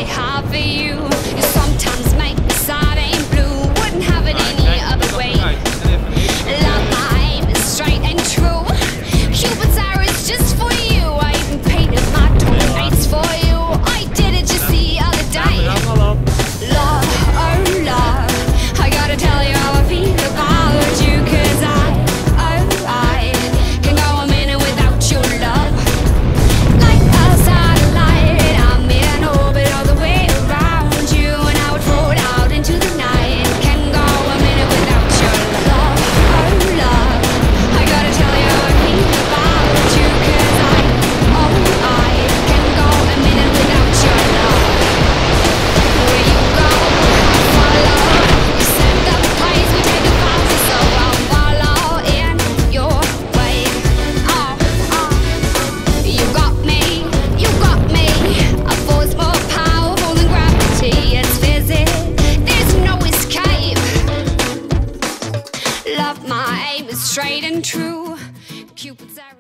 I have for you. You sometimes make me sad and blue. Wouldn't have it any other way. Love, my aim is straight and true. Cupid's arrow is just for you. I even painted my doormates for you. I did it just the other day. Love, oh love, I gotta tell you how I feel about you. 'Cause I can go a minute without your love. Like a satellite, I'm in orbit all the way around you, and I would float out into the night. Can go a minute without your love, oh love, I gotta tell you how I feel about you. 'Cause I can go a minute without your love. Where you go, I'll follow. You set the pace, we take it faster, so I'll follow in your way. You got me. A force more powerful than gravity. It's physics, there's no escape. Love, my aim is straight and true. Cupid's arrow